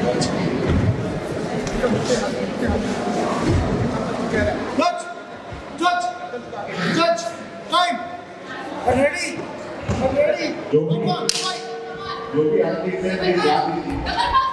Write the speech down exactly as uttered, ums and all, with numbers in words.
Judge! Judge! Judge! Time! Are ready? Are ready? जो भी Come on, fight! जो भी आदमी से